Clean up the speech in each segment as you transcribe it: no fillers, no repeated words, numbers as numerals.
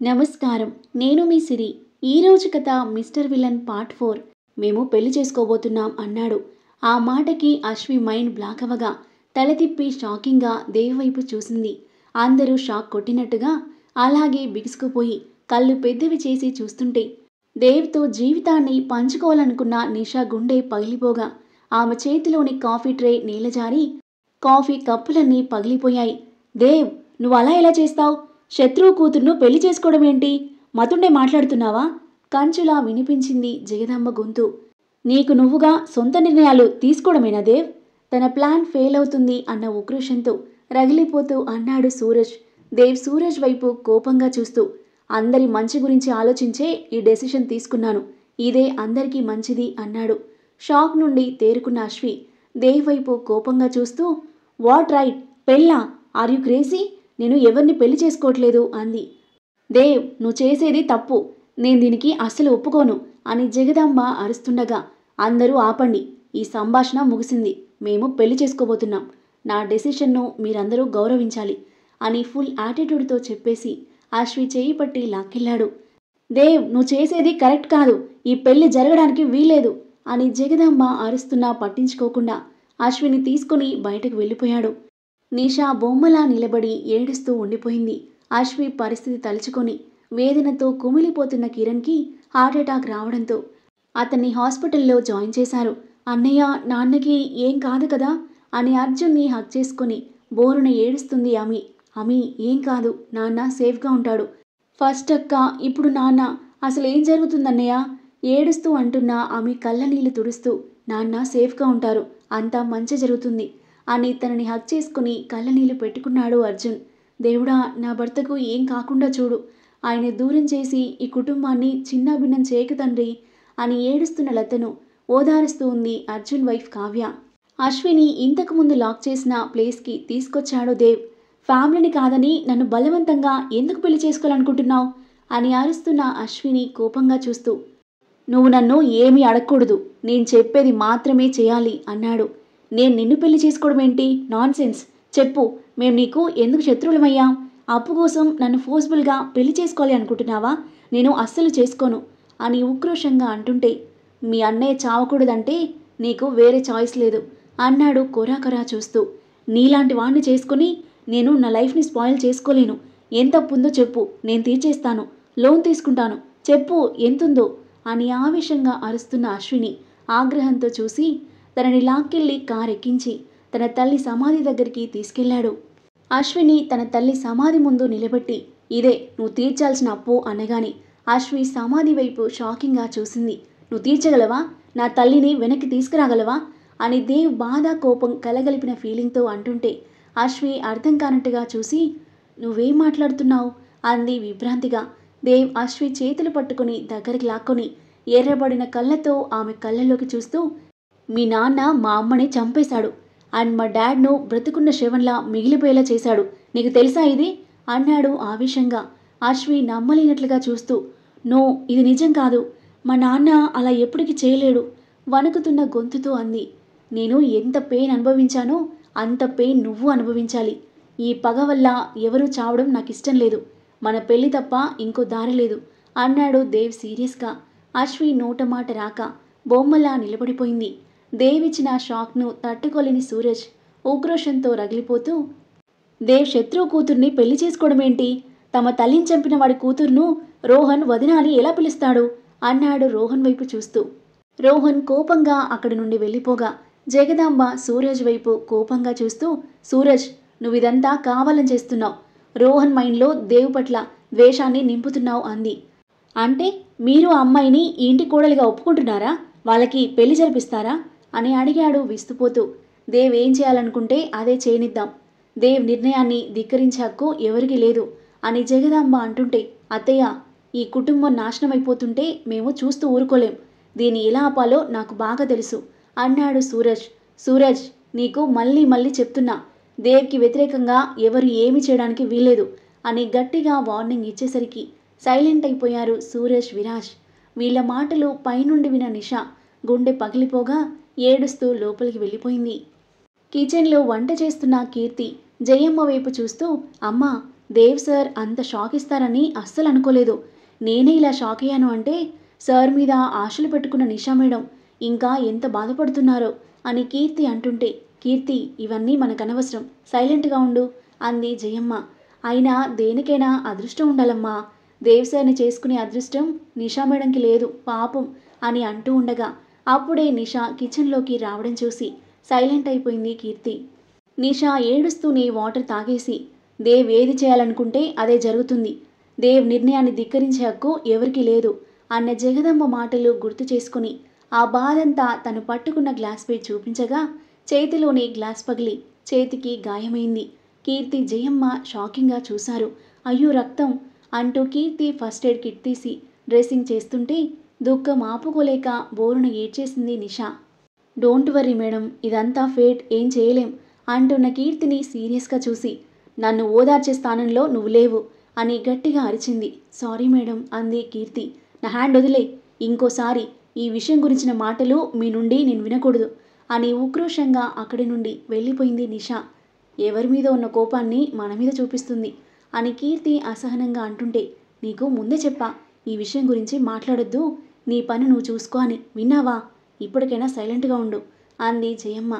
నమస్కారం. నేను మీ సిరి. ఈరోజు కథ మిస్టర్ విలన్ పార్ట్ 4. మేము పెళ్లి చేసుకోబోతున్నాం అన్నాడు. ఆ మాటకి అశ్వి మైండ్ బ్లాక్ అవ్వగా తల తిప్పి షాకింగ్గా దేవ్ వైపు చూసింది. అందరూ షాక్ కొట్టినట్టుగా అలాగే బిగుసుకుపోయి కళ్ళు పెద్దవి చేసి చూస్తుంటే దేవ్తో జీవితాన్ని పంచుకోవాలనుకున్న నిషా గుండె పగిలిపోగా ఆమె చేతిలోని కాఫీ ట్రే నేలజారి కాఫీ కప్పులన్నీ పగిలిపోయాయి. దేవ్, నువ్వు అలా ఎలా చేస్తావు? శత్రువు కూతుర్ను పెళ్లి చేసుకోవడం ఏంటి? మతుండే మాట్లాడుతున్నావా? కంచులా వినిపించింది జగదాంబ గొంతు. నీకు నువ్వుగా సొంత నిర్ణయాలు తీసుకోవడమేనా దేవ్? తన ప్లాన్ ఫెయిల్ అవుతుంది అన్న ఉక్రోషంతో రగిలిపోతూ అన్నాడు సూరజ్. దేవ్ సూరజ్ వైపు కోపంగా చూస్తూ, అందరి మంచి గురించి ఆలోచించే ఈ డెసిషన్ తీసుకున్నాను. ఇదే అందరికీ మంచిది అన్నాడు. షాక్ నుండి తేరుకున్న అశ్వి దేవ్ వైపు కోపంగా చూస్తూ, వాట్ రైట్? పెళ్ళా? Are you crazy? నేను ఎవరిని పెళ్లి చేసుకోవట్లేదు అంది. దేవ్, నువ్వు చేసేది తప్పు. నేను దీనికి అస్సలు ఒప్పుకోను అని జగదాంబ అరుస్తుండగా, అందరూ ఆపండి. ఈ సంభాషణ ముగిసింది. మేము పెళ్లి చేసుకోబోతున్నాం. నా డెసిషన్ను మీరందరూ గౌరవించాలి అని ఫుల్ యాటిట్యూడ్తో చెప్పేసి అశ్వి చేయి పట్టి లాక్కెళ్ళాడు. దేవ్, నువ్వు చేసేది కరెక్ట్ కాదు. ఈ పెళ్లి జరగడానికి వీల్లేదు అని జగదాంబ అరుస్తున్నా పట్టించుకోకుండా అశ్విని తీసుకుని బయటకు వెళ్ళిపోయాడు. నిషా బొమ్మలా నిలబడి ఏడుస్తూ ఉండిపోయింది. అశ్వి పరిస్థితి తలుచుకొని వేదనతో కుమిలిపోతున్న కిరణ్కి హార్ట్అటాక్ రావడంతో అతన్ని హాస్పిటల్లో జాయిన్ చేశారు. అన్నయ్య, నాన్నకి ఏం కాదు కదా అని అర్జున్ని హక్ చేసుకుని బోరున ఏడుస్తుంది అమి. అమి, ఏం కాదు, నాన్న సేఫ్గా ఉంటాడు. ఫస్ట్ అక్క, ఇప్పుడు నాన్న. అసలు ఏం జరుగుతుందన్నయ్య? ఏడుస్తూ అంటున్న ఆమె కళ్ళనీళ్లు తుడుస్తూ, నాన్న సేఫ్గా ఉంటారు, అంతా మంచి జరుగుతుంది అని తనని హక్ చేసుకుని కళ్ళనీళ్లు పెట్టుకున్నాడు అర్జున్. దేవుడా, నా భర్తకు ఏం కాకుండా చూడు. ఆయన దూరం చేసి ఈ కుటుంబాన్ని చిన్నాభిన్నం చేయకు తండ్రి అని ఏడుస్తున్న లతను ఓదారుస్తూ ఉంది అర్జున్ వైఫ్ కావ్య. అశ్విని ఇంతకుముందు లాక్ చేసిన ప్లేస్కి తీసుకొచ్చాడు దేవ్. ఫ్యామిలీని కాదని నన్ను బలవంతంగా ఎందుకు పెళ్లి చేసుకోవాలనుకుంటున్నావు అని అరుస్తున్న అశ్విని కోపంగా చూస్తూ, నువ్వు నన్ను ఏమీ అడగకూడదు, నేను చెప్పేది మాత్రమే చేయాలి అన్నాడు. నేను నిన్ను పెళ్లి చేసుకోవడం ఏంటి? Nonsense. చెప్పు, మేము నీకు ఎందుకు శత్రువులమయ్యాం? అప్పు కోసం నన్ను ఫోర్స్ఫుల్గా పెళ్లి చేసుకోవాలి అనుకుంటున్నావా? నేను అస్సలు చేసుకోను అని ఉక్రోషంగా అంటుంటే, మీ అన్నయ్య చావకూడదంటే నీకు వేరే చాయిస్ లేదు అన్నాడు కొరాకొరా చూస్తూ. నీలాంటి వాణ్ణి చేసుకుని నేను నా లైఫ్ని స్పాయిల్ చేసుకోలేను. ఎంత అప్పుందో చెప్పు, నేను తీర్చేస్తాను. లోన్ తీసుకుంటాను, చెప్పు ఎంతుందో అని ఆవేశంగా అరుస్తున్న అశ్విని ఆగ్రహంతో చూసి తనని లాక్కెళ్ళి కారెక్కించి తన తల్లి సమాధి దగ్గరికి తీసుకెళ్లాడు. అశ్విని తన తల్లి సమాధి ముందు నిలబెట్టి, ఇదే నువ్వు తీర్చాల్సిన అప్పు అనగాని అశ్వి సమాధి వైపు షాకింగ్గా చూసింది. నువ్వు తీర్చగలవా? నా తల్లిని వెనక్కి తీసుకురాగలవా అని దేవ్ బాధ కోపం కలగలిపిన ఫీలింగ్తో అంటుంటే అశ్వి అర్థం కానట్టుగా చూసి, నువ్వేం మాట్లాడుతున్నావు అంది విభ్రాంతిగా. దేవ్ అశ్వి చేతులు పట్టుకుని దగ్గరికి లాక్కొని ఎర్రబడిన కళ్ళతో ఆమె కళ్ళల్లోకి చూస్తూ, మీ నాన్న మా అమ్మని చంపేశాడు అండ్ మా డాడ్ను బ్రతుకున్న శవంలా మిగిలిపోయేలా చేశాడు. నీకు తెలుసా ఇది అన్నాడు ఆవేశంగా. అశ్వి నమ్మలేనట్లుగా చూస్తూ, నో, ఇది నిజం కాదు. మా నాన్న అలా ఎప్పటికీ చేయలేడు వణుకుతున్న గొంతుతో అంది. నేను ఎంత పెయిన్ అనుభవించానో అంత పెయిన్ నువ్వు అనుభవించాలి. ఈ పగ వల్ల ఎవరూ చావడం నాకు ఇష్టం లేదు. మన పెళ్లి తప్ప ఇంకో దారి లేదు అన్నాడు దేవ్ సీరియస్గా. అశ్వి నోటమాట రాక బొమ్మలా నిలబడిపోయింది. దేవ్ ఇచ్చిన షాక్ను తట్టుకోలేని సూరజ్ ఉక్రోషంతో రగిలిపోతూ, దేవ్ శత్రువు కూతుర్ని పెళ్లి చేసుకోవడం ఏంటి? తమ తల్లిని చంపిన వాడి కూతుర్ను రోహన్ వదినాలి ఎలా పిలుస్తాడు అన్నాడు రోహన్ వైపు చూస్తూ. రోహన్ కోపంగా అక్కడి నుండి వెళ్ళిపోగా జగదాంబ సూరజ్ వైపు కోపంగా చూస్తూ, సూరజ్, నువ్వు ఇదంతా కావాలని చేస్తున్నావు. రోహన్ మైండ్లో దేవ్ పట్ల ద్వేషాన్ని నింపుతున్నావు అంది. అంటే మీరు ఆ అమ్మాయిని ఈ ఇంటి కోడలిగా ఒప్పుకుంటున్నారా? వాళ్ళకి పెళ్లి జరిపిస్తారా అని అడిగాడు విస్తుపోతూ. దేవ్ ఏం చేయాలనుకుంటే అదే చేయనిద్దాం. దేవ్ నిర్ణయాన్ని ధిక్కరించే హక్కు ఎవరికీ లేదు అని జగదాంబ అంటుంటే, అత్తయ్య, ఈ కుటుంబం నాశనం అయిపోతుంటే మేము చూస్తూ ఊరుకోలేం. దీన్ని ఎలా ఆపాలో నాకు బాగా తెలుసు అన్నాడు సూరజ్. సూరజ్, నీకు మళ్ళీ మళ్ళీ చెప్తున్నా, దేవ్కి వ్యతిరేకంగా ఎవరు ఏమి చేయడానికి వీల్లేదు అని గట్టిగా వార్నింగ్ ఇచ్చేసరికి సైలెంట్ అయిపోయారు సూరజ్, విరాజ్. వీళ్ళ మాటలు పైనుండి విన నిషా గుండె పగిలిపోగా ఏడుస్తూ లోపలికి వెళ్ళిపోయింది. కిచెన్లో వంట చేస్తున్న కీర్తి జయమ్మ వైపు చూస్తూ, అమ్మా, దేవ్ సార్ అంత షాక్ ఇస్తారని అస్సలు అనుకోలేదు. నేనే ఇలా షాక్ అయ్యాను అంటే సార్ మీద ఆశలు పెట్టుకున్న నిషా మేడం ఇంకా ఎంత బాధపడుతున్నారో అని కీర్తి అంటుంటే, కీర్తి ఇవన్నీ మనకనవసరం, సైలెంట్గా ఉండు అంది జయమ్మ. అయినా దేనికైనా అదృష్టం ఉండాలమ్మా. దేవ్ సార్ని చేసుకునే అదృష్టం నిషా మేడంకి లేదు పాపం అని అంటూ ఉండగా అప్పుడే నిషా కిచెన్లోకి రావడం చూసి సైలెంట్ అయిపోయింది కీర్తి. నిషా ఏడుస్తూనే వాటర్ తాగేసి, దేవ్ ఏది చేయాలనుకుంటే అదే జరుగుతుంది, దేవ్ నిర్ణయాన్ని ధిక్కరించే హక్కు ఎవరికీ లేదు అన్న జగదంబ మాటలు గుర్తు చేసుకుని ఆ బాధంతా తను పట్టుకున్న గ్లాస్పై చూపించగా చేతిలోని గ్లాస్ పగిలి చేతికి గాయమైంది. కీర్తి జయమ్మ షాకింగ్గా చూశారు. అయ్యో రక్తం అంటూ కీర్తి ఫస్ట్ ఎయిడ్ కిట్ తీసి డ్రెస్సింగ్ చేస్తుంటే దుఃఖం ఆపుకోలేక బోరున ఏడ్చేసింది నిషా. డోంట్ వర్రీ మేడం, ఇదంతా ఫేట్, ఏం చేయలేం అంటున్న కీర్తిని సీరియస్గా చూసి, నన్ను ఓదార్చే స్థానంలో నువ్వు లేవు అని గట్టిగా అరిచింది. సారీ మేడం అంది కీర్తి. నా హ్యాండ్ వదిలే, ఇంకోసారి ఈ విషయం గురించిన మాటలు మీ నుండి నేను వినకూడదు అని ఉక్రోషంగా అక్కడి నుండి వెళ్ళిపోయింది నిషా. ఎవరి మీద ఉన్న కోపాన్ని మన మీద చూపిస్తుంది అని కీర్తి అసహనంగా అంటుంటే, నీకు ముందే చెప్పా ఈ విషయం గురించి మాట్లాడొద్దు, నీ పని నువ్వు చూసుకో అని, విన్నావా? ఇప్పటికైనా సైలెంట్గా ఉండు అంది జయమ్మ.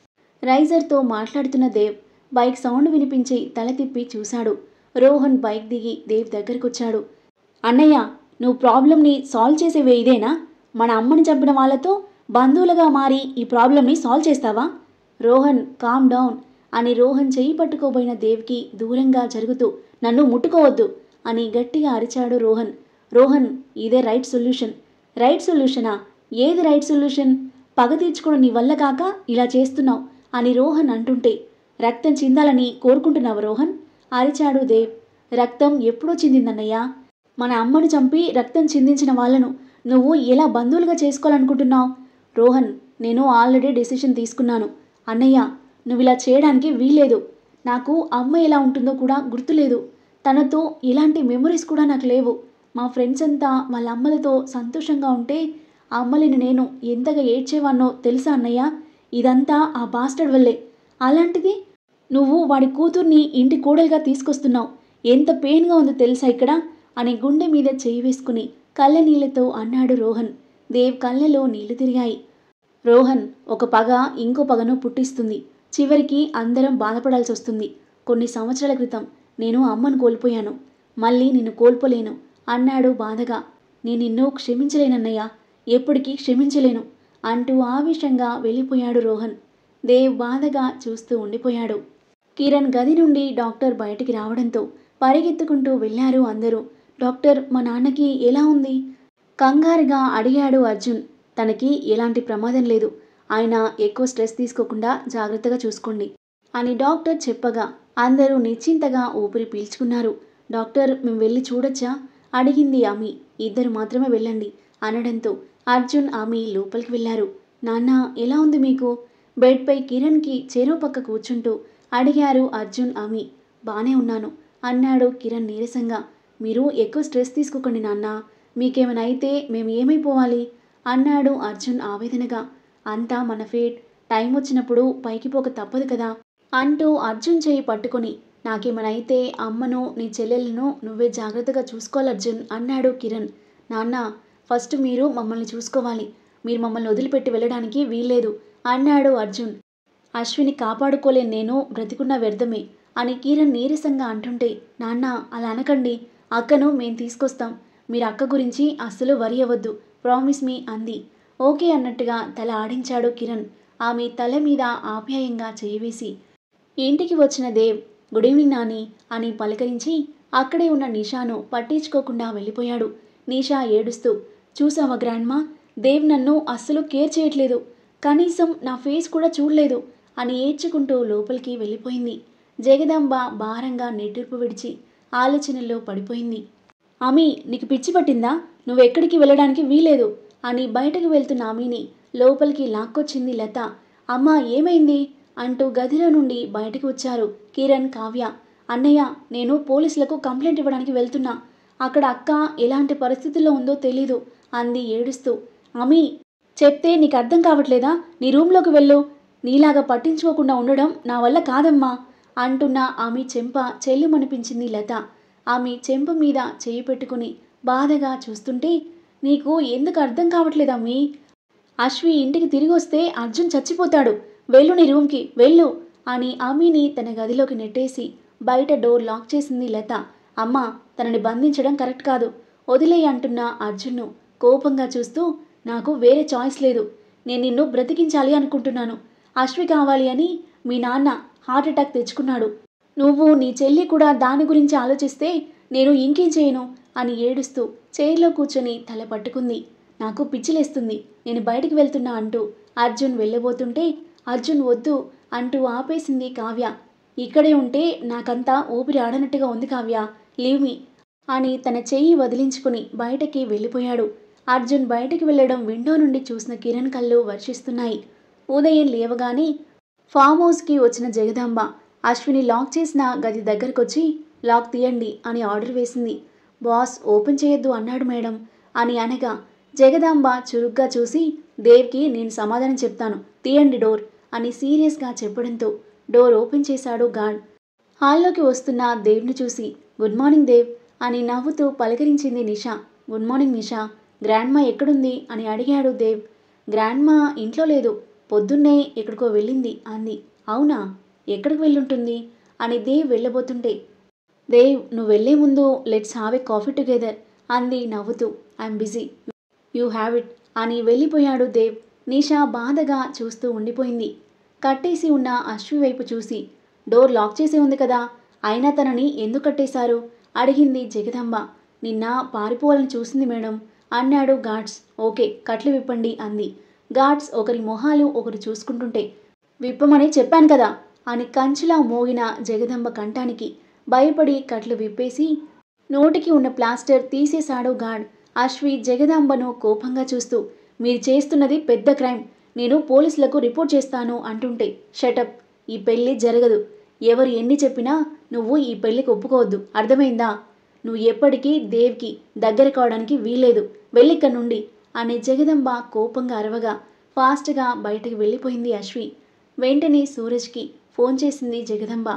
రైజర్తో మాట్లాడుతున్న దేవ్ బైక్ సౌండ్ వినిపించి తల తిప్పి చూశాడు. రోహన్ బైక్ దిగి దేవ్ దగ్గరకొచ్చాడు. అన్నయ్య, నువ్వు ప్రాబ్లంని సాల్వ్ చేసేవే ఇదేనా? మన అమ్మని చంపిన వాళ్ళతో బంధువులుగా మారి ఈ ప్రాబ్లంని సాల్వ్ చేస్తావా? రోహన్ కామ్ డౌన్ అని రోహన్ చెయ్యి పట్టుకోబోయిన దేవ్కి దూరంగా జరుగుతూ, నన్ను ముట్టుకోవద్దు అని గట్టిగా అరిచాడు రోహన్. రోహన్, ఇదే రైట్ సొల్యూషన్. రైట్ సొల్యూషనా? ఏది రైట్ సొల్యూషన్? పగ తీర్చుకోవడం నీ వల్ల కాక ఇలా చేస్తున్నావు అని రోహన్ అంటుంటే, రక్తం చిందాలని కోరుకుంటున్నావు రోహన్ అరిచాడు దేవ్. రక్తం ఎప్పుడో చిందిందన్నయ్యా. మన అమ్మను చంపి రక్తం చిందించిన వాళ్ళను నువ్వు ఎలా బంధువులుగా చేసుకోవాలనుకుంటున్నావు? రోహన్, నేను ఆల్రెడీ డెసిషన్ తీసుకున్నాను. అన్నయ్య, నువ్వు ఇలా చేయడానికి వీల్లేదు. నాకు అమ్మ ఎలా ఉంటుందో కూడా గుర్తులేదు. తనతో ఇలాంటి మెమొరీస్ కూడా నాకు లేవు. మా ఫ్రెండ్స్ అంతా వాళ్ళ అమ్మలతో సంతోషంగా ఉంటే అమ్మలేని నేను ఎంతగా ఏడ్చేవాన్నో తెలుసా అన్నయ్య? ఇదంతా ఆ బాస్టర్డ్ వల్లే. అలాంటిది నువ్వు వాడి కూతుర్ని ఇంటి కోడలుగా తీసుకొస్తున్నావు. ఎంత పెయిన్గా ఉందో తెలుసా ఇక్కడ అని గుండె మీద చేయి వేసుకుని కళ్ళ నీళ్లతో అన్నాడు రోహన్. దేవ్ కళ్ళలో నీళ్లు తిరిగాయి. రోహన్, ఒక పగ ఇంకో పగను పుట్టిస్తుంది. చివరికి అందరం బాధపడాల్సి వస్తుంది. కొన్ని సంవత్సరాల క్రితం నేను అమ్మను కోల్పోయాను, మళ్ళీ నిన్ను కోల్పోలేను అన్నాడు బాధగా. నేను నిన్ను క్షమించలేనన్నయ్య, ఎప్పటికీ క్షమించలేను అంటూ ఆవేశంగా వెళ్ళిపోయాడు రోహన్. దేవ్ బాధగా చూస్తూ ఉండిపోయాడు. కిరణ్ గది నుండి డాక్టర్ బయటికి రావడంతో పరిగెత్తుకుంటూ వెళ్ళారు అందరూ. డాక్టర్, మా నాన్నకి ఎలా ఉంది కంగారుగా అడిగాడు అర్జున్. తనకి ఎలాంటి ప్రమాదం లేదు, ఆయన ఎక్కువ స్ట్రెస్ తీసుకోకుండా జాగ్రత్తగా చూసుకోండి అని డాక్టర్ చెప్పగా అందరూ నిశ్చింతగా ఊపిరి పీల్చుకున్నారు. డాక్టర్, మేము వెళ్ళి చూడొచ్చా అడిగింది ఆమె. ఇద్దరు మాత్రమే వెళ్ళండి అనడంతో అర్జున్ ఆమె లోపలికి వెళ్ళారు. నాన్న ఎలా ఉంది మీకు బెడ్పై కిరణ్కి చెరో పక్క కూర్చుంటూ అడిగారు అర్జున్ ఆమె. బానే ఉన్నాను అన్నాడు కిరణ్ నీరసంగా. మీరు ఎక్కువ స్ట్రెస్ తీసుకోకండి నాన్న, మీకేమైనా అయితే మేము ఏమైపోవాలి అన్నాడు అర్జున్ ఆవేదనగా. అంతా మన ఫేట్, టైం వచ్చినప్పుడు పైకి పోక తప్పదు కదా అంటూ అర్జున్ చేయి పట్టుకొని, నాకేమైనా అయితే అమ్మను నీ చెల్లెలను నువ్వే జాగ్రత్తగా చూసుకోవాలి అర్జున్ అన్నాడు కిరణ్. నాన్న, ఫస్ట్ మీరు మమ్మల్ని చూసుకోవాలి, మీరు మమ్మల్ని వదిలిపెట్టి వెళ్ళడానికి వీల్లేదు అన్నాడు అర్జున్. అశ్విని కాపాడుకోలేని నేను బ్రతికున్న వ్యర్థమే అని కిరణ్ నీరసంగా అంటుంటే, నాన్న అలా అనకండి, అక్కను మేం తీసుకొస్తాం, మీరు అక్క గురించి అస్సలు వరి అవ్వద్దు, ప్రామిస్ మీ అంది. ఓకే అన్నట్టుగా తల ఆడించాడు కిరణ్. ఆమె తల మీద ఆప్యాయంగా చేయవేసి ఇంటికి వచ్చిన దేవ్ గుడ్ ఈవినింగ్ నాని అని పలకరించి అక్కడే ఉన్న నిషాను పట్టించుకోకుండా వెళ్ళిపోయాడు. నిషా ఏడుస్తూ, చూసావా గ్రాండ్మా, దేవ్ నన్ను అస్సలు కేర్ చేయట్లేదు, కనీసం నా ఫేస్ కూడా చూడలేదు అని ఏడ్చుకుంటూ లోపలికి వెళ్ళిపోయింది. జగదంబ భారంగా నిట్టూర్పు విడిచి ఆలోచనల్లో పడిపోయింది. ఆమె, నీకు పిచ్చి పట్టిందా? నువ్వెక్కడికి వెళ్ళడానికి వీలేదు అని బయటకు వెళ్తున్న ఆమెని లోపలికి లాక్కొచ్చింది లత. అమ్మ ఏమైంది అంటూ గదిలో నుండి బయటకు వచ్చారు కిరణ్, కావ్య. అన్నయ్య, నేను పోలీసులకు కంప్లైంట్ ఇవ్వడానికి వెళ్తున్నా, అక్కడ అక్క ఎలాంటి పరిస్థితుల్లో ఉందో తెలీదు అంది ఏడుస్తూ. ఆమె, చెప్తే నీకు అర్థం కావట్లేదా? నీ రూమ్లోకి వెళ్ళు, నీలాగా పట్టించుకోకుండా ఉండడం నా వల్ల కాదమ్మా అంటున్న ఆమె చెంప చెల్లుమనిపించింది లత. ఆమె చెంప మీద చేయి పెట్టుకుని బాధగా చూస్తుంటే, నీకు ఎందుకు అర్థం కావట్లేదమ్మీ? అశ్వి ఇంటికి తిరిగొస్తే అర్జున్ చచ్చిపోతాడు. వెళ్ళు నీ రూమ్కి వెళ్ళు అని అమ్మీని తన గదిలోకి నెట్టేసి బయట డోర్ లాక్ చేసింది లత. అమ్మా, తనని బంధించడం కరెక్ట్ కాదు, వదిలేయి అంటున్న అర్జున్ను కోపంగా చూస్తూ, నాకు వేరే చాయిస్ లేదు. నేను నిన్ను బ్రతికించాలి అనుకుంటున్నాను. అశ్వి కావాలి అని మీ నాన్న హార్ట్అటాక్ తెచ్చుకున్నాడు. నువ్వు నీ చెల్లి కూడా దాని గురించి ఆలోచిస్తే నేను ఇంకేం చేయను అని ఏడుస్తూ చైర్లో కూర్చొని తల పట్టుకుంది. నాకు పిచ్చిలేస్తుంది, నేను బయటికి వెళ్తున్నా అంటూ అర్జున్ వెళ్ళబోతుంటే, అర్జున్ వద్దు అంటూ ఆపేసింది కావ్య. ఇక్కడే ఉంటే నాకంతా ఊపిరి ఆడనట్టుగా ఉంది కావ్య, లీవ్ మీ అని తన చెయ్యి వదిలించుకుని బయటకి వెళ్ళిపోయాడు. అర్జున్ బయటికి వెళ్ళడం విండో నుండి చూసిన కిరణ్ కళ్ళు వర్షిస్తున్నాయి. ఉదయం లేవగానే ఫామ్ హౌస్కి వచ్చిన జగదాంబ అశ్విని లాక్ చేసిన గది దగ్గరకొచ్చి లాక్ తీయండి అని ఆర్డర్ వేసింది. బాస్ ఓపెన్ చేయొద్దు అన్నాడు మేడం అని అనగా జగదాంబ చురుగ్గా చూసి, దేవ్కి నేను సమాధానం చెప్తాను, తీయండి డోర్ అని సీరియస్గా చెప్పడంతో డోర్ ఓపెన్ చేశాడు గార్డ్. హాల్లోకి వస్తున్న దేవ్ని చూసి, గుడ్ మార్నింగ్ దేవ్ అని నవ్వుతూ పలకరించింది Nisha. Good morning Nisha, grandma ఎక్కడుంది అని అడిగాడు దేవ్. గ్రాండ్మా ఇంట్లో లేదు, పొద్దున్నే ఎక్కడికో వెళ్ళింది అంది. అవునా, ఎక్కడికి వెళ్ళుంటుంది అని దేవ్ వెళ్ళబోతుంటే, దేవ్ నువ్వు వెళ్లే ముందు let's have a coffee together అంది నవ్వుతూ. I'm busy, you have it అని వెళ్ళిపోయాడు దేవ్. నిషా బాధగా చూస్తూ ఉండిపోయింది. కట్టేసి ఉన్న అశ్వి వైపు చూసి, డోర్ లాక్ చేసి ఉంది కదా, అయినా తనని ఎందుకు కట్టేశారు అడిగింది జగదాంబ. నిన్న పారిపోవాలని చూసింది మేడం అన్నాడు గార్డ్స్. ఓకే, కట్లు విప్పండి అంది. గార్డ్స్ ఒకరి మొహాలు ఒకరు చూసుకుంటుంటే, విప్పమని చెప్పాను కదా అని కంచులా మోగిన జగదంబ కంఠానికి భయపడి కట్లు విప్పేసి నోటికి ఉన్న ప్లాస్టర్ తీసేశాడు గార్డ్. అశ్వి జగదాంబను కోపంగా చూస్తూ, మీరు చేస్తున్నది పెద్ద క్రైమ్, నేను పోలీసులకు రిపోర్ట్ చేస్తాను అంటుంటే, షటప్, ఈ పెళ్ళి జరగదు. ఎవరు ఎన్ని చెప్పినా నువ్వు ఈ పెళ్ళికి ఒప్పుకోవద్దు, అర్థమైందా? నువ్వు ఎప్పటికీ దేవ్కి దగ్గర కావడానికి వీల్లేదు, వెళ్ళిక్కడి నుండి అని జగదంబ కోపంగా అరవగా ఫాస్ట్గా బయటకు వెళ్ళిపోయింది అశ్వి. వెంటనే సూరజ్కి ఫోన్ చేసింది జగదంబ.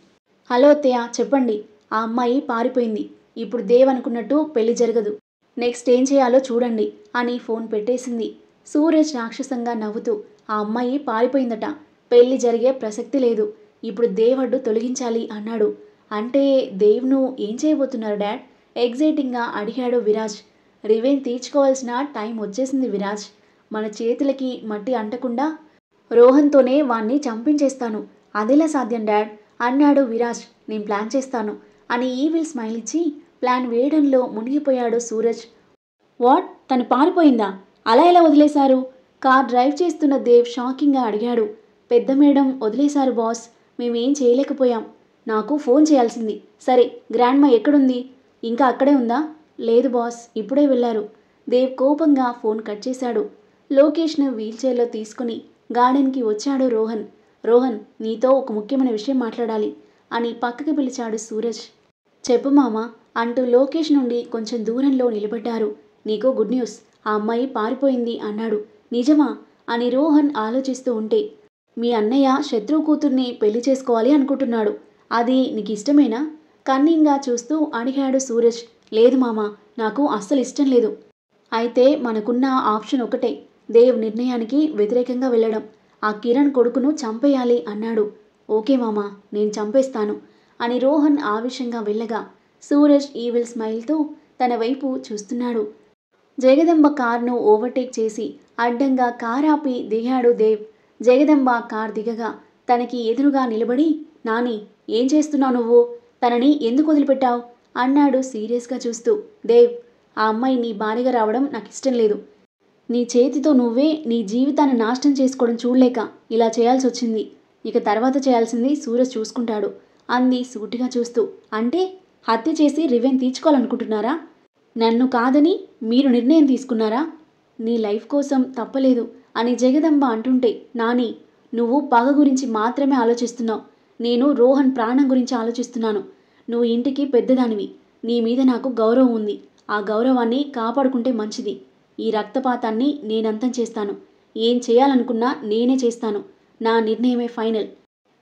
హలో అత్తయ్య, చెప్పండి, ఆ అమ్మాయి పారిపోయింది, ఇప్పుడు దేవ్ అనుకున్నట్టు పెళ్లి జరగదు, నెక్స్ట్ ఏం చేయాలో చూడండి అని ఫోన్ పెట్టేసింది. సూరజ్ రాక్షసంగా నవ్వుతూ, ఆ అమ్మాయి పారిపోయిందట, పెళ్లి జరిగే ప్రసక్తి లేదు, ఇప్పుడు దేవ్ అడ్డు తొలగించాలి అన్నాడు. అంటే దేవ్ను ఏం చేయబోతున్నారు డాడ్ ఎగ్జైటింగ్గా అడిగాడు విరాజ్. రివెంజ్ తీర్చుకోవాల్సిన టైం వచ్చేసింది విరాజ్, మన చేతులకి మట్టి అంటకుండా రోహన్తోనే వాణ్ణి చంపించేస్తాను. అదెలా సాధ్యం డాడ్ అన్నాడు విరాజ్. నేను ప్లాన్ చేస్తాను అని ఈవిల్ స్మైల్ ఇచ్చి ప్లాన్ వేయడంలో మునిగిపోయాడు సూరజ్. వాట్, తను పారిపోయిందా? అలా ఎలా వదిలేశారు? కార్ డ్రైవ్ చేస్తున్న దేవ్ షాకింగ్గా అడిగాడు. పెద్ద మేడం వదిలేశారు బాస్, మేమేం చేయలేకపోయాం. నాకు ఫోన్ చేయాల్సింది. సరే, గ్రాండ్మా ఎక్కడుంది? ఇంకా అక్కడే ఉందా? లేదు బాస్, ఇప్పుడే వెళ్ళారు. దేవ్ కోపంగా ఫోన్ కట్ చేశాడు. లోకేష్ను వీల్చైర్లో తీసుకుని గార్డెన్కి వచ్చాడు రోహన్. రోహన్, నీతో ఒక ముఖ్యమైన విషయం మాట్లాడాలి అని పక్కకి పిలిచాడు సూరజ్. చెప్పు మామ అంటూ లోకేష్ నుండి కొంచెం దూరంలో నిలబడ్డారు. నీకో గుడ్ న్యూస్, ఆ అమ్మాయి పారిపోయింది అన్నాడు. నిజమా అని రోహన్ ఆలోచిస్తూ ఉంటే, మీ అన్నయ్య శత్రువు కూతుర్ని పెళ్లి చేసుకోవాలి అనుకుంటున్నాడు, అది నీకు ఇష్టమేనా కన్నింగ్గా చూస్తూ అడిగాడు సూరజ్. లేదు మామ, నాకు అస్సలు ఇష్టం లేదు. అయితే మనకున్న ఆప్షన్ ఒకటే, దేవ్ నిర్ణయానికి వ్యతిరేకంగా వెళ్ళడం, ఆ కిరణ్ కొడుకును చంపేయాలి అన్నాడు. ఓకే మామ, నేను చంపేస్తాను అని రోహన్ ఆవేశంగా వెళ్ళగా సూరజ్ ఈవిల్ స్మైల్తో తన వైపు చూస్తున్నాడు. జగదంబ కార్ను ఓవర్టేక్ చేసి అడ్డంగా కార్ ఆపి దిగాడు దేవ్. జగదంబ కార్ దిగగా తనకి ఎదురుగా నిలబడి, నాని ఏం చేస్తున్నావు నువ్వు, తనని ఎందుకు వదిలిపెట్టావు అన్నాడు సీరియస్గా చూస్తూ. దేవ్, ఆ అమ్మాయి నీ భార్యగా రావడం నాకు ఇష్టం లేదు. నీ చేతితో నువ్వే నీ జీవితాన్ని నాశనం చేసుకోవడం చూడలేక ఇలా చేయాల్సి వచ్చింది. ఇక తర్వాత చేయాల్సింది సూరజ్ చూసుకుంటాడు అంది సూటిగా చూస్తూ. అంటే హత్య చేసి రివెంజ్ తీర్చుకోవాలనుకుంటున్నారా? నన్ను కాదని మీరు నిర్ణయం తీసుకున్నారా? నీ లైఫ్ కోసం తప్పలేదు అని జగదంబ అంటుంటే, నాని, నువ్వు పగ గురించి మాత్రమే ఆలోచిస్తున్నావు, నేను రోహన్ ప్రాణం గురించి ఆలోచిస్తున్నాను. నువ్వు ఇంటికి పెద్దదానివి, నీ మీద నాకు గౌరవం ఉంది, ఆ గౌరవాన్ని కాపాడుకుంటే మంచిది. ఈ రక్తపాతాన్ని నేనంతం చేస్తాను, ఏం చేయాలనుకున్నా నేనే చేస్తాను, నా నిర్ణయమే ఫైనల్.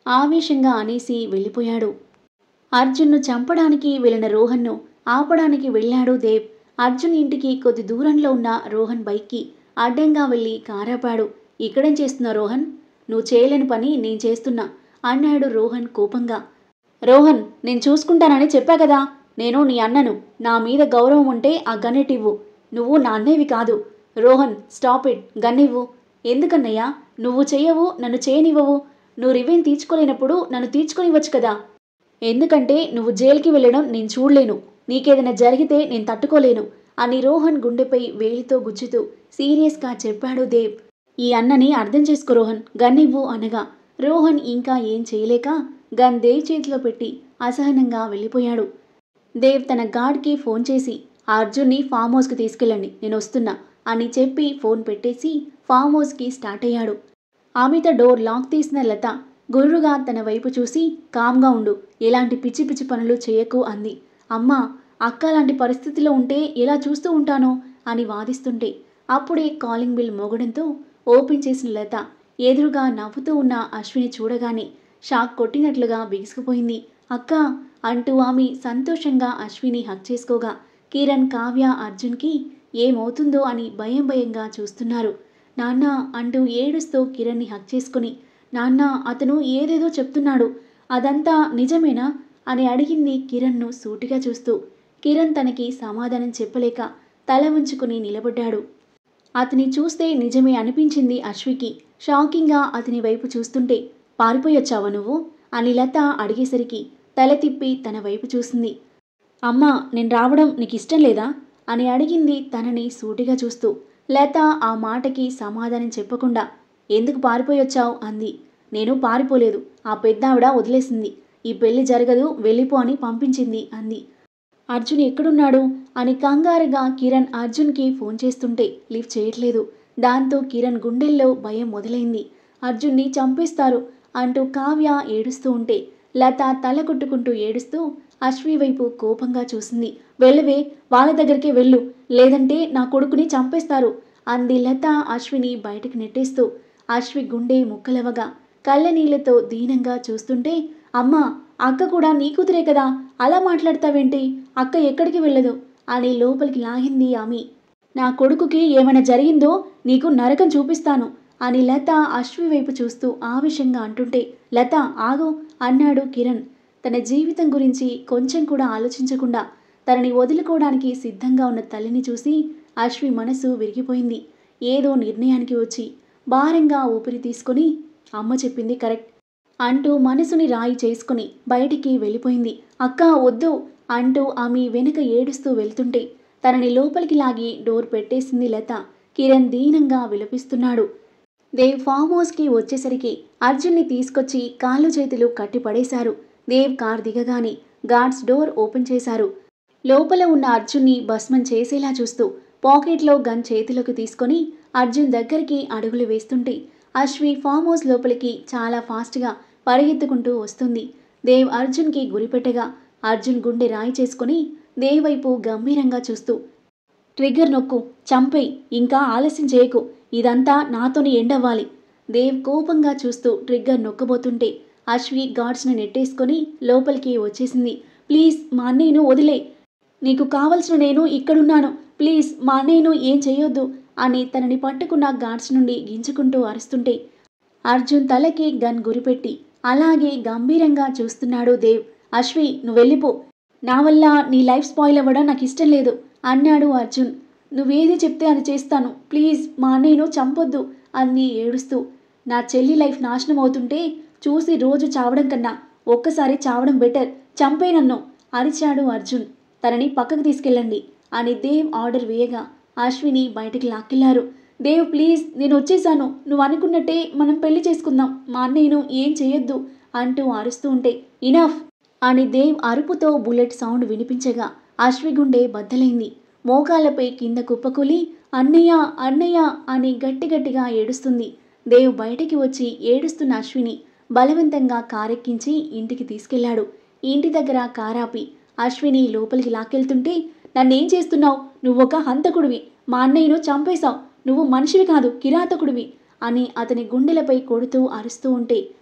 ఆవేశంగా అనేసి వెళ్ళిపోయాడు. అర్జున్ను చంపడానికి వెళ్ళిన రోహన్ను ఆపడానికి వెళ్ళాడు దేవ్. అర్జున్ ఇంటికి కొద్ది దూరంలో ఉన్న రోహన్ బైక్కి అడ్డంగా వెళ్ళి కారాపాడు. ఇక్కడేం చేస్తున్నావు రోహన్? నువ్వు చేయలేని పని నేను చేస్తున్నా అన్నాడు రోహన్ కోపంగా. రోహన్, నేను చూసుకుంటానని చెప్పా కదా. నేను నీ అన్నను. నా మీద గౌరవం ఉంటే ఆ గన్నెటివ్వు. నువ్వు నా అన్నయ్యవి కాదు. Rohan, stop it. గన్నివ్వు. ఎందుకన్నయ్యా? నువ్వు చెయ్యవు, నన్ను చేయనివ్వవు. నువ్వు రివెంజ్ తీర్చుకోలేనప్పుడు నన్ను తీర్చుకొనివ్వచ్చు కదా. ఎందుకంటే నువ్వు జైలుకి వెళ్ళడం నేను చూడలేను. నీకేదైనా జరిగితే నేను తట్టుకోలేను అని రోహన్ గుండెపై వేలితో గుచ్చుతూ సీరియస్గా చెప్పాడు దేవ్. ఈ అన్నని అర్థం చేసుకో రోహన్, గన్నివ్వు అనగా రోహన్ ఇంకా ఏం చేయలేక గన్ దేవ్ చేతిలో పెట్టి అసహనంగా వెళ్ళిపోయాడు. దేవ్ తన గార్డ్కి ఫోన్ చేసి ఆ అర్జున్ని ఫామ్ హౌస్కి తీసుకెళ్ళండి, నేను వస్తున్నా అని చెప్పి ఫోన్ పెట్టేసి ఫామ్ హౌస్కి స్టార్ట్ అయ్యాడు. అమిత డోర్ లాక్ తీసిన లత గుర్రుగా తన వైపు చూసి కామ్గా ఉండు, ఎలాంటి పిచ్చి పిచ్చి పనులు చేయకు అంది. అమ్మా, అక్క లాంటి పరిస్థితిలో ఉంటే ఎలా చూస్తూ ఉంటానో అని వాదిస్తుంటే అప్పుడే కాలింగ్ బిల్ మోగడంతో ఓపెన్ చేసిన లత ఎదురుగా నవ్వుతూ ఉన్న అశ్విని చూడగానే షాక్ కొట్టినట్లుగా బిగుసుకుపోయింది. అక్క అంటూ ఆమె సంతోషంగా అశ్విని హక్ చేసుకోగా కిరణ్, కావ్య అర్జున్కి ఏమవుతుందో అని భయం భయంగా చూస్తున్నారు. నాన్న అంటూ ఏడుస్తూ కిరణ్ని హక్ చేసుకుని, నాన్న అతను ఏదేదో చెప్తున్నాడు, అదంతా నిజమేనా అని అడిగింది కిరణ్ను సూటిగా చూస్తూ. కిరణ్ తనకి సమాధానం చెప్పలేక తల ఉంచుకుని నిలబడ్డాడు. అతని చూస్తే నిజమే అనిపించింది అశ్వికి. షాకింగ్గా అతని వైపు చూస్తుంటే పారిపోయొచ్చావా నువ్వు అని లత అడిగేసరికి తల తిప్పి తన వైపు చూసింది. అమ్మా, నేను రావడం నీకు ఇష్టం లేదా అని అడిగింది తనని సూటిగా చూస్తూ. లత ఆ మాటకి సమాధానం చెప్పకుండా ఎందుకు పారిపోయొచ్చావు అంది. నేను పారిపోలేదు, ఆ పెద్దావిడ వదిలేసింది. ఈ పెళ్లి జరగదు, వెళ్ళిపో అని పంపించింది అంది. అర్జున్ ఎక్కడున్నాడు అని కంగారుగా కిరణ్ అర్జున్కి ఫోన్ చేస్తుంటే లిఫ్ట్ చేయట్లేదు. దాంతో కిరణ్ గుండెల్లో భయం మొదలైంది. అర్జున్ని చంపేస్తారు అంటూ కావ్య ఏడుస్తూ ఉంటే లత తల కొట్టుకుంటూ ఏడుస్తూ అశ్వి వైపు కోపంగా చూసింది. వెళ్ళవే, వాళ్ళ దగ్గరికే వెళ్ళు, లేదంటే నా కొడుకుని చంపేస్తారు అంది లత అశ్విని బయటకు నెట్టేస్తూ. అశ్వి గుండె ముక్కలవగా కళ్ళనీళ్లతో దీనంగా చూస్తుంటే, అమ్మా, అక్క కూడా నీ కూతురే కదా, అలా మాట్లాడతావేంటి? అక్క ఎక్కడికి వెళ్ళదు అని లోపలికి లాగింది ఆమె. నా కొడుకుకి ఏమైనా జరిగిందో నీకు నరకం చూపిస్తాను అని లత అశ్వి వైపు చూస్తూ ఆవేశంగా అంటుంటే, లత ఆగు అన్నాడు కిరణ్. తన జీవితం గురించి కొంచెం కూడా ఆలోచించకుండా తనని వదులుకోవడానికి సిద్ధంగా ఉన్న తల్లిని చూసి అశ్వి మనసు విరిగిపోయింది. ఏదో నిర్ణయానికి వచ్చి భారంగా ఊపిరి తీసుకొని, అమ్మ చెప్పింది కరెక్ట్ అంటూ మనసుని రాయి చేసుకుని బయటికి వెళ్ళిపోయింది. అక్క వద్దు అంటూ ఆమె వెనుక ఏడుస్తూ వెళ్తుంటే తనని లోపలికి లాగి డోర్ పెట్టేసింది లత. కిరణ్ దీనంగా విలపిస్తున్నాడు. దేవ్ ఫామ్ హౌస్కి వచ్చేసరికి అర్జున్ని తీసుకొచ్చి కాళ్ళు చేతులు కట్టిపడేశారు. దేవ్ కార్ దిగగానే గార్డ్స్ డోర్ ఓపెన్ చేశారు. లోపల ఉన్న అర్జున్ని భస్మం చేసేలా చూస్తూ పాకెట్లో గన్ చేతిలోకి తీసుకొని అర్జున్ దగ్గరికి అడుగులు వేస్తుంటే అశ్వి ఫామ్ హౌస్ లోపలికి చాలా ఫాస్ట్గా పరిగెత్తుకుంటూ వస్తుంది. దేవ్ అర్జున్కి గురిపెట్టగా అర్జున్ గుండె రాయి చేసుకుని దేవ్ వైపు గంభీరంగా చూస్తూ, ట్రిగ్గర్ నొక్కు, చంపేయ్, ఇంకా ఆలస్యం చేయకు, ఇదంతా నాతోని ఎండవ్వాలి. దేవ్ కోపంగా చూస్తూ ట్రిగ్గర్ నొక్కబోతుంటే అశ్వి గార్డ్స్ని నెట్టేసుకొని లోపలికి వచ్చేసింది. ప్లీజ్ మా అన్నయ్యను వదిలే, నీకు కావలసిన నేను ఇక్కడున్నాను, ప్లీజ్ మా అన్నయ్యను ఏం చేయొద్దు అని తనని పట్టుకున్న గార్డ్స్ నుండి గించుకుంటూ అరుస్తుంటే అర్జున్ తలకి గన్ గురిపెట్టి అలాగే గంభీరంగా చూస్తున్నాడు దేవ్. అశ్వి, నువ్వు వెళ్ళిపో, నా వల్ల నీ లైఫ్ స్పాయిల్ అవ్వడం నాకు ఇష్టం లేదు అన్నాడు అర్జున్. నువ్వేది చెప్తే అది చేస్తాను, ప్లీజ్ మా అన్నయ్యను చంపొద్దు అంది ఏడుస్తూ. నా చెల్లి లైఫ్ నాశనం అవుతుంటే చూసి రోజు చావడం కన్నా ఒక్కసారి చావడం బెటర్, చంపే నన్ను అరిచాడు అర్జున్. తనని పక్కకు తీసుకెళ్ళండి అని దేవ్ ఆర్డర్ వేయగా అశ్విని బయటికి లాక్కెళ్లారు. దేవ్ ప్లీజ్, నేను వచ్చేసాను, నువ్వు అనుకున్నట్టే మనం పెళ్లి చేసుకుందాం, మా అన్నయ్యను ఏం చేయొద్దు అంటూ అరుస్తూ ఉంటే ఇనఫ్ అని దేవ్ అరుపుతో బుల్లెట్ సౌండ్ వినిపించగా అశ్వి గుండె బద్దలైంది. మోకాళ్ళపై కింద కుప్పకూలి అన్నయ్య అన్నయ్య అని గట్టిగట్టిగా ఏడుస్తుంది. దేవ్ బయటికి వచ్చి ఏడుస్తున్న అశ్విని బలవంతంగా కారెక్కించి ఇంటికి తీసుకెళ్లాడు. ఇంటి దగ్గర కారాపి అశ్విని లోపలికి లాక్కెళ్తుంటే, నన్నేం చేస్తున్నావు, నువ్వొక హంతకుడివి, మా అన్నయ్యను చంపేశావు, నువ్వు మనిషివి కాదు కిరాతకుడివి అని అతని గుండెలపై కొడుతూ అరుస్తూ ఉంటే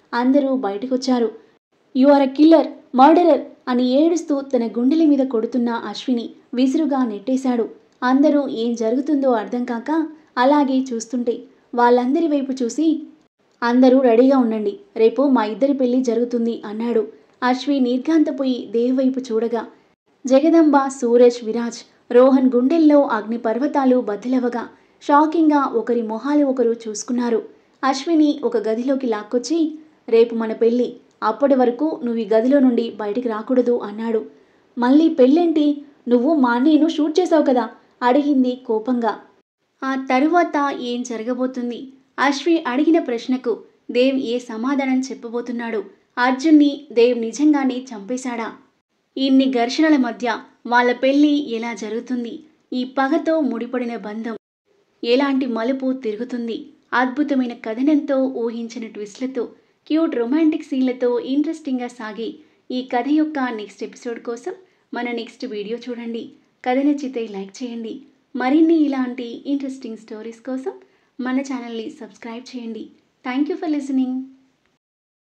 అందరూ బయటకొచ్చారు. You are a killer, murderer అని ఏడుస్తూ తన గుండెల మీద కొడుతున్న అశ్విని విసురుగా నెట్టేశాడు. అందరూ ఏం జరుగుతుందో అర్థం కాక అలాగే చూస్తుంటే వాళ్ళందరి వైపు చూసి, అందరూ రెడీగా ఉండండి, రేపు మా ఇద్దరి పెళ్లి జరుగుతుంది అన్నాడు. అశ్వి నిర్ఘాంతపోయి దేవ్ వైపు చూడగా జగదంబ, సూరజ్, విరాజ్, రోహన్ గుండెల్లో అగ్ని పర్వతాలు బద్దలవగా షాకింగ్గా ఒకరి మొహాలు ఒకరు చూసుకున్నారు. అశ్విని ఒక గదిలోకి లాక్కొచ్చి, రేపు మన పెళ్ళి, అప్పటి వరకు నువ్వు ఈ గదిలో నుండి బయటికి రాకూడదు అన్నాడు. మళ్ళీ పెళ్ళేంటి? నువ్వు మా అన్నయ్యను షూట్ చేసావు కదా అడిగింది కోపంగా. ఆ తరువాత ఏం జరగబోతుంది? అశ్వి అడిగిన ప్రశ్నకు దేవ్ ఏ సమాధానం చెప్పబోతున్నాడు? అర్జున్ని దేవ్ నిజంగానే చంపేశాడా? ఇన్ని ఘర్షణల మధ్య వాళ్ళ పెళ్ళి ఎలా జరుగుతుంది? ఈ పగతో ముడిపడిన బంధం ఎలాంటి మలుపు తిరుగుతుంది? అద్భుతమైన కథనంతో, ఊహించిన ట్విస్ట్లతో, క్యూట్ రొమాంటిక్ సీన్లతో ఇంట్రెస్టింగ్గా సాగే ఈ కథ యొక్క నెక్స్ట్ ఎపిసోడ్ కోసం మన నెక్స్ట్ వీడియో చూడండి. కథ నచ్చితే లైక్ చేయండి. మరిన్ని ఇలాంటి ఇంట్రెస్టింగ్ స్టోరీస్ కోసం మన ఛానల్ని సబ్స్క్రైబ్ చేయండి. Thank you for listening.